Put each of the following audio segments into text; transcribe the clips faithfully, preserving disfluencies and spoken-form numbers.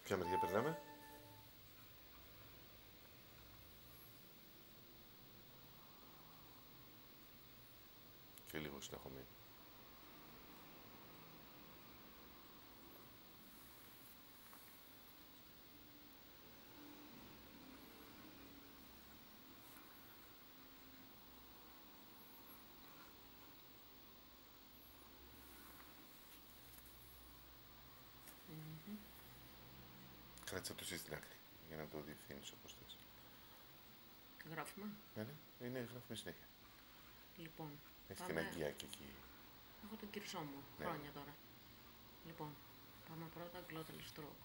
Ποια μεριά περνάμε? Και λίγο συνεχομένη. Mm-hmm. Κράτησα το εσύ στην άκρη, για να το διευθύνεις όπως θες. Γράφουμε. Ναι, ναι, είναι γράφουμε συνέχεια. Λοιπόν, έχει πάμε... και ένα αγκιάκι εκεί. Έχω τον κυρσό μου, ναι. χρόνια τώρα. Λοιπόν, πάμε πρώτα glottal stroke.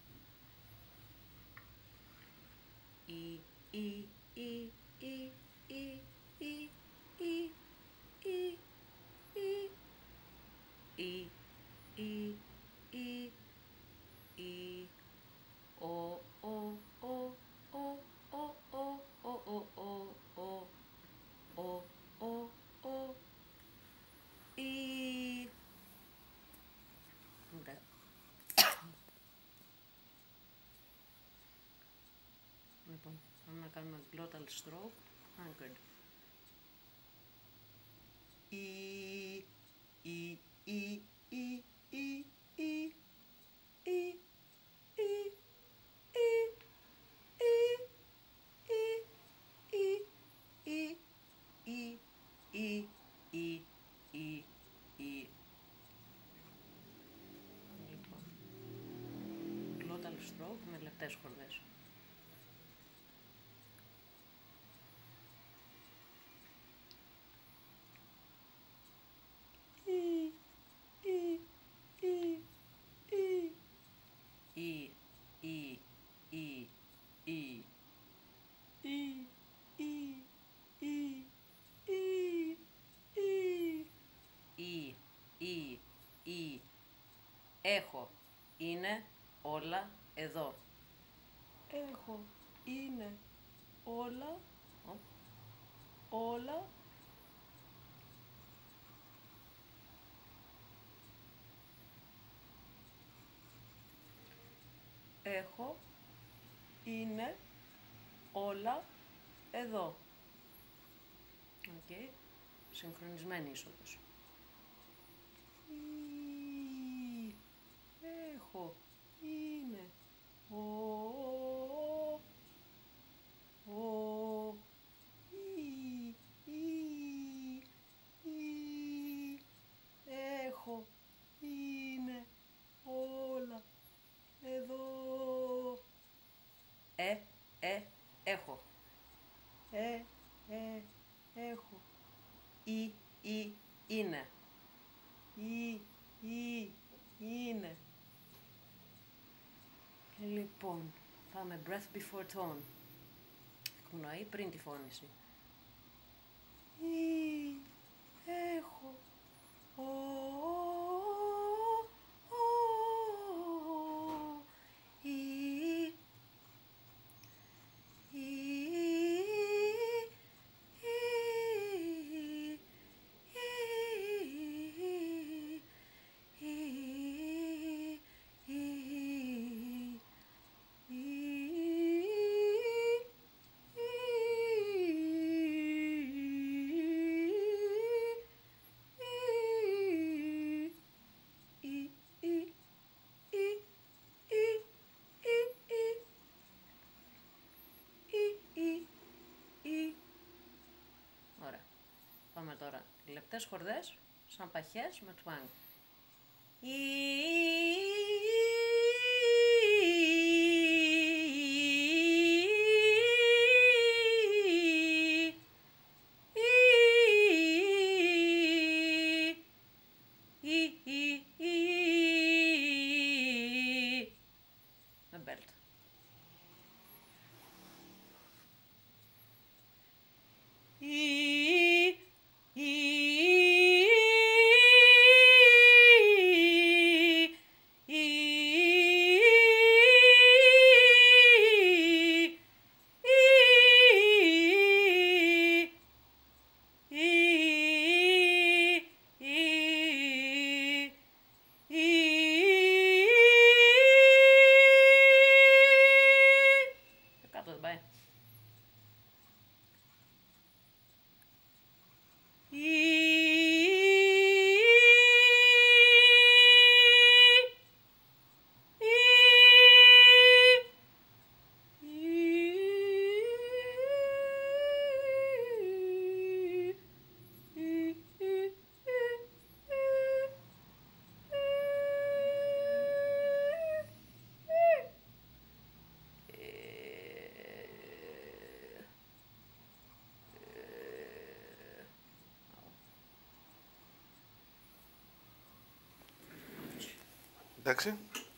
Η, η, η, η, η, η, η, η, η, η, η, η, η, ο, ο, ο, ο, ο, ο, ο, ο, ο, ο, ο, ο, η. Ωραία. Λοιπόν, πάμε να κάνουμε glottal stroke, anchored. Η, η, η, η, η, η, η, η, glottal stroke με λεπτές χορδές. Η, η, η, η, η, η, η, η, η, η, η, η, η, η, η, έχω, είναι, όλα, εδώ. Έχω, είναι, όλα, όλα, έχω, είναι, όλα, εδώ. Οκ. Okay. Συγχρονισμένη είσοδος. Η, έχω, είναι, ο, ο, η, η, η, έχω, είναι, όλα, εδώ. Ε, ε, έχω. Ε, ε, έχω. Η, η, είναι. Η, η, είναι. Λοιπόν, πάμε breath before tone. Εκπνοή πριν τη φώνηση. Η, έχω, ο, ο, η, η, Ωραία. Πάμε τώρα. Λεπτές χορδές, σαν παχές με twang. Με μπέλτ. Εντάξει.